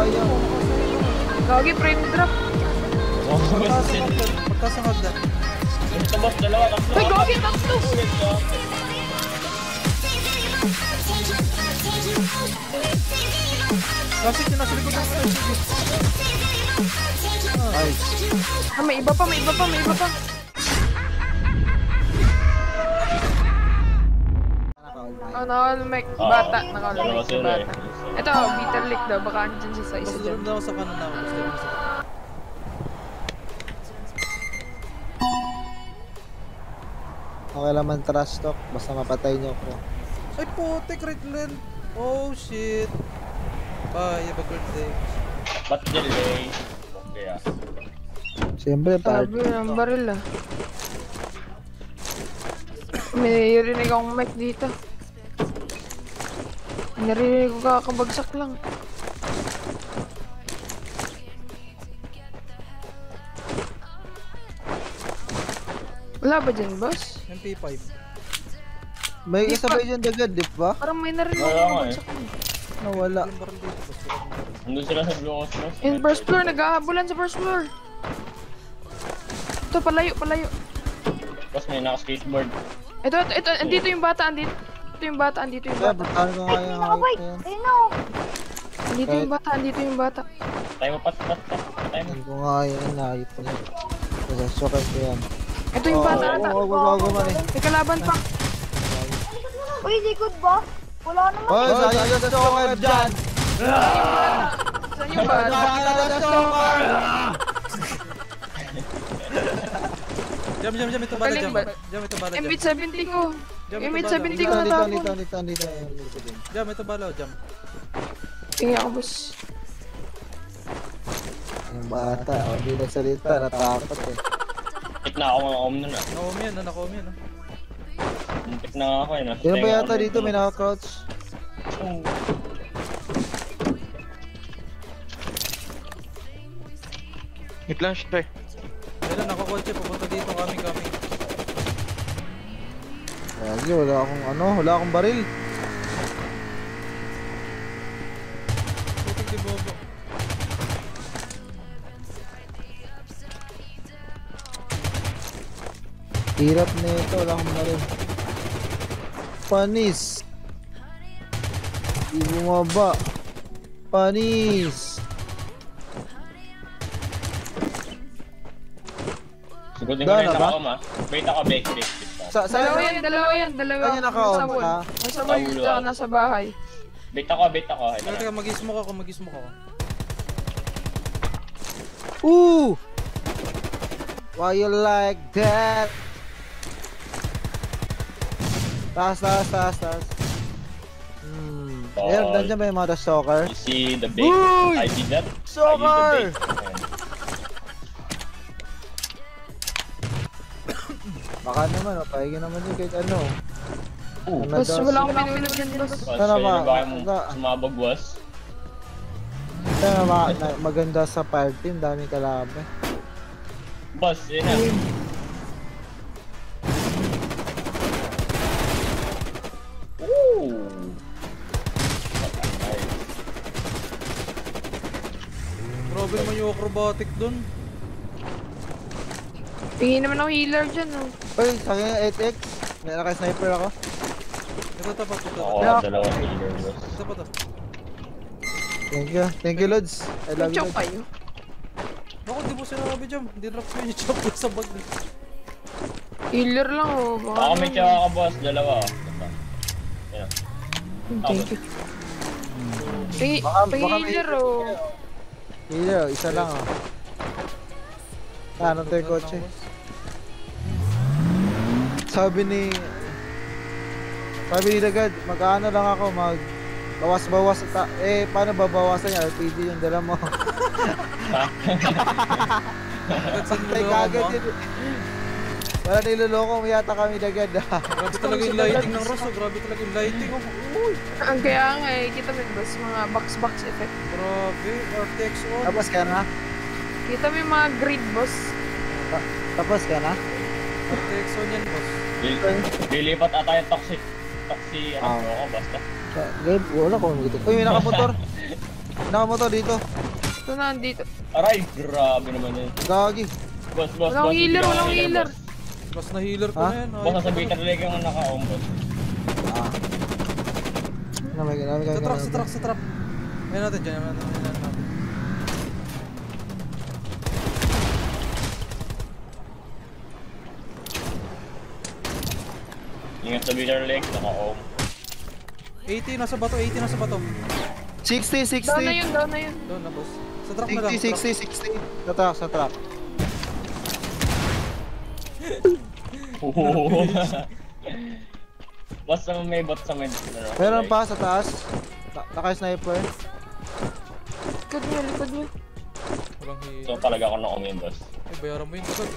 sayang. Gagi, frame drop. Magkasangag na. Ito boss, dalawa, tatlo. Ay, gagi, tatlo. Classic yun, nasa likod ng Nice. Ah, may iba pa, may iba pa, may iba pa. Naka-ulmek. Bata, naka-ulmek si bata. Ito, bitter lick daw. Baka andyan siya sa isa Basta dyan. doon daw sa kanan ako. Basta doon sa kanan. Okay lang man trash talk. Basta mapatay niyo ako. Ay putik, red land. Oh shit. Bye, have a good day. Ba't delay? Okay ah. Siyempre, Sabi ng baril ah. May rinig akong mic dito. Narinig ko kakabagsak lang. Wala ba dyan, boss? MP5. May kasabay dyan dagad, di ba? Parang may narinig Wala akong nga bagsak lang. Nawala. Yung baril dito. Basta doon. Nandun sila sa blue cosmos. In first floor, naghahabulan sa first floor. Ito, palayo, palayo. Tapos may naka-skateboard. Ito, andito yung bata, andito. Ito yung bata, andito yung Kaya, bata. batahan ko nga yung hype na yan. Andito yung bata, andito yung bata. Patay mo, pat. Patay mo. Batahan ko nga yung hype na yan. Nasasyokan ko yan. Ito yung bata ata. Bago man eh. May kalaban pa. Uy, di good ba? Wala naman. Hoy, sayang yung stalker dyan! Saan yung bata? Jam, ito bala, Galing jam. ba? Jam, ito bala, jam. M8 70 ko. Jam, M8 ito bala. 70 ko natapon. Dito. Jam, ito bala, jam. Tingnan ako, boss. Yung bata, hindi nagsalita, natakot eh. Tik na ako mga om nun ah. Nakom yan, nakom yan. Tik na nga ako eh. Sino ba yata dito may naka-crouch? May flash try. Kailan nakakotse, pupunta dito kami. Lagi, wala akong baril. Putik di bobo. Hirap na ito, wala akong baril. Panis! Di bumaba. Panis! Sigutin ko na yung naka-om ah. Wait ako, bake. Dalawa yan. Saan yung naka-on Nasa wall. ka? Nasa wall, tsaka nasa bahay. Bait ako. Teka, mag-smoke ako. Ooh! Why you like that? Taas. Ayun, nandiyan ba yung mga stalker? You see the bake? Uy! I did that. Stalker! Baka naman, paigin naman yun kahit ano. Boss, wala akong pinulog yan, boss. Sana ba? Sumabog was? Sana ba? Maganda sa fire team, daming kalaban. Boss, yun na. Ooh! Grabe naman yung acrobatic dun. Tingin naman ako healer dyan, oh. Uy, sa akin yung 8x. May naka-sniper ako. Ito tapat. Oo, dalawa healer boss. Ito pa to. Thank you, Lods. I love you, Choke Lods. kayo. Bakit di mo sinabi jam? Hindi drop ko yung chop sa bag. Healer lang, oh. Baka may tsaka ka boss, dalawa oh. Ito. Yan. Thank you. Baka may- Healer, oh. Healer, isa lang ah. Anong tayo kotse? Sabi ni Dagad, mag-ano lang ako, bawas-bawas. Paano babawasan niya? LPG yung dala mo. Ay, kagad yun. Wala niloloko mo yata kami Dagad. Grabe talaga yung lighting ng Ross. Grabe talaga yung lighting. Uy! Ang kaya nga eh, kita mo yun, boss, mga box effect. Grabe, RTX on. Tapos ka na? Kita mo yung mga grid, boss. Tapos ka na? RTX on yan, boss. Lilipat ata yung toxic, ano Ah. ako basta. Gabe, wala ko. Uy, may nakamotor. Nakamotor dito. Ito na, dito. Aray, grabe naman yun. Gagi. Boss, boss, Walang boss. healer, bigyan walang ka ng healer. boss. Plus na healer ko Ha? na yan. Boss, nasa bitter leg ang naka-on, boss. Ah. Namay Sa truck, sa truck, sa truck. Ayan natin dyan. Ayan natin. Ingat sa bitter leg, naka-on. 80 nasa bato, 80 nasa bato. 60, 60. Down na yun, down na yun. Doon na boss. Sa truck na lang. 60, 60, 60. Sa truck, sa truck. Basta may bot sa med. Ano, Meron pa sa taas. Naka-sniper. Likod niyo, likod niyo. Walang healer. So talaga ako na boss. Ay, bayaran mo yun. Agad.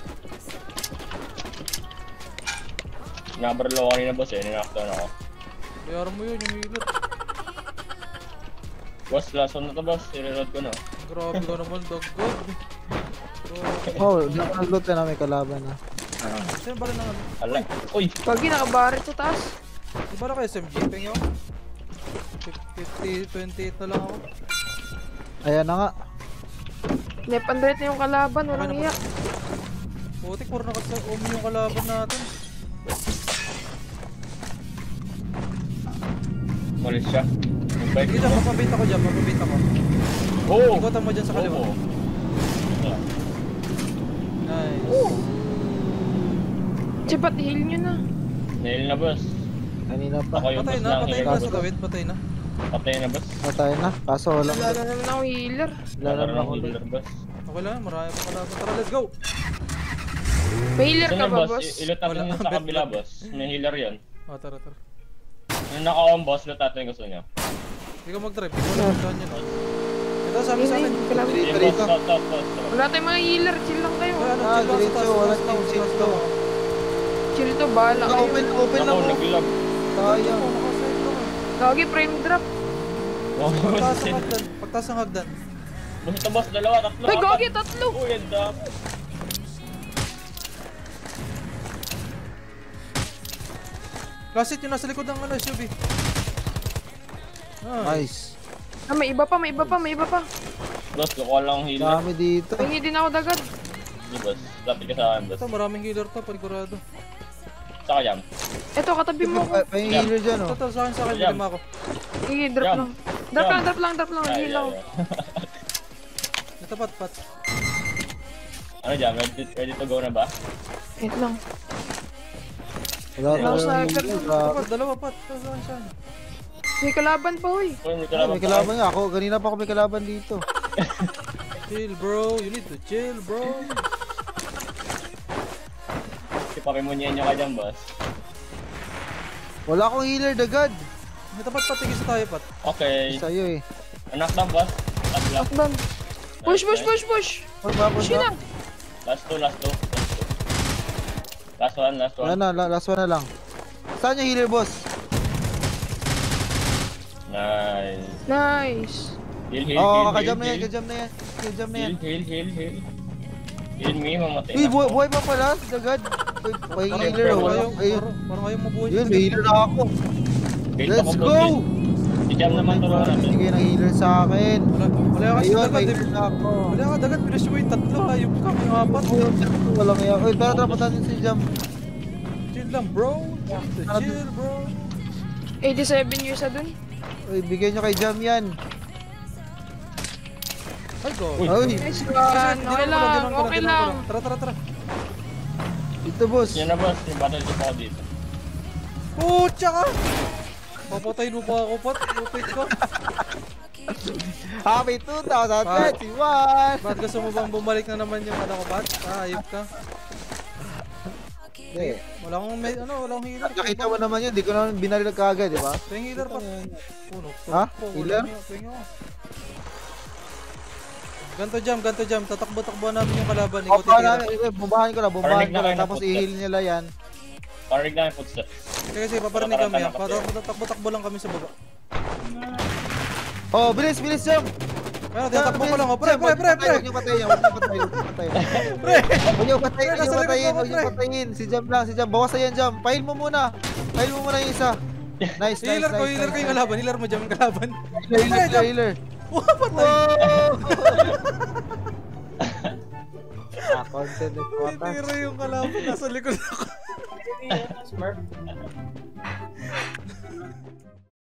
Nabarlo ako kanina boss eh, ninaktan ako. Bayaran mo yun, yung healer. Boss, last one na to boss, i-reload ko na. Grabe ka naman, dog god. Oh, nakaglot ka na may kalaban na. Saan ba rin ang ano? Alay, uy! Pagi, nakabarit sa taas. Di ba na kayo SMG? Pengyo? 50, 28 na lang ako. Ayan na nga. Left and right na yung kalaban, walang iya. Putik, puro naka-umi yung kalaban natin. Malis siya. Mag-bike Sige dyan, mapabait ako dyan, mapabait ako. Oh! Ikutan mo dyan sa kaliwa. Oo. Yeah. Nice. Chipat, heal nyo na. Nail na boss. Kanina Ako pa. yung Patay boss na, lang patay healer na boss. sa gawin, patay na. Patay na boss. Patay na. Kaso walang Wala na naman akong healer. wala Wala na na ako. healer boss. Okay lang, marami pa kalaban. Tara, let's go! May healer Ito ka na ba, boss, boss? ilot natin Wala. yung sa kabila boss. May healer yun. Ah, tara, tara. Yung naka-on boss, ilot natin yung gusto niya. Hindi ka mag-drive, hindi ko lang saan yan. Ito, sabi sa akin. Yun, kalaban. Yung Dito. boss, stop, stop. Wala tayong mga healer, chill lang kayo. Wala, ano, Ah, chill lang sa diretso, taas, wala sa taas, team sa shield taas, to. sa taas. Chill to, bahala kayo. Open na Ako, mo. nag-log. Sayang. Nakasave lang eh. Gagi, frame drop. Oh, Pagtaas boss. ng hagdan, pagtaas ng hagdan. Boss ito boss, dalawa, tatlo. Ay, apat. gagi, tatlo. Uy, ang dami. Last hit yung nasa likod ng ano, SUV. Nice. Ah, may iba pa, may iba pa, may iba pa. Boss, kukuha lang ang healer. Dami dito. Pingi din ako dagad. Hindi boss, lapit ka sa akin boss. Ito, maraming healer to, panigurado. Saka jam. Eto, katabi mo ako. May healer dyan Ito, oh. ito, sa akin, Jam. bilima ako. Sige, drop Jam. lang. Drop Jam. lang, drop lang, drop lang. Ay, Heal ako. Ito, pat. Ano jam, ready to go na ba? Wait lang. Wala Wala ko sa healer. akin. Grabe. Pat, dalawa, pat. Ito, sa akin, saan? May kalaban pa, huy. Uy, may Ay, kalaban may kalaban nga ako. Kanina pa ako may kalaban dito. Chill, bro. You need to chill, bro. Ipakimunyan nyo ka dyan boss. Wala akong healer dagad. Ito, pat, tigis tayo, pat. Okay. Sa'yo eh. Anak na boss. Last lang. Knockdown. Push, push, push, push. Pagpapos Push na. na. Last two. Last one. Wala na, last one na lang. Saan yung healer boss? Nice. Nice. Heal. Oo, kakajam na yan, kakajam na yan. Kakajam na yan. Heal. Heal me, mamatay Uy, na. buhay pa pala, dagad. May healer oh. Ayun. Parang ayaw mabuhay. Yun, may healer na ako. Heal Let's ako, go! boss. Si Jam naman turuan natin. Sige ng healer sa akin. Wala ka kasi Ayun, dagad. may eh. healer na ako. Wala ka dagad. Bilis mo yung tatlo. Ayun ka, may apat. Walang iya. Uy, tara, tara, punta natin si Jam. Chill lang, bro. Chill, bro. 87 years na dun. Uy, bigyan nyo kay Jam yan. Ay, go. Uy. Uy, Nice one. Okay lang, okay lang. Tara. ito boss. Yan na boss, yung battle ko ako dito. Pucha ka! Papatayin mo pa ako, pat. Lupit ko. Happy 2021! Ba't gusto mo bang bumalik na naman yung ano ko, pat? Ayop ka. Hindi. Wala akong healer. Nakita mo naman yun, di ko naman binaril kagad, di ba? Pweng healer, pat. Puno. Ha? Healer? Pweng ako. Ganto jam. Tatakbo-takbo namin yung kalaban. Ikaw Opa titira. na, bombahan ko Parinig na lang, kayo ng tapos footstep. i-heal nila yan. Parinig lang yung footsteps. Sige, paparinig kami ha. Tara. Tatakbo-takbo lang kami sa baba. Oh, bilis, Jam! Pero tatakbo ko lang. Oh, pre. Huwag niyo patayin, huwag niyo patayin. Huwag niyo patayin. Si Jam lang, bawas na yan, Jam. Pahil mo muna yung isa. Nice. Healer ko yung kalaban. Healer mo jam yung kalaban. Healer. Wah, patay! Content is water. Tinira yung kalaban, nasa likod ako. Smurf.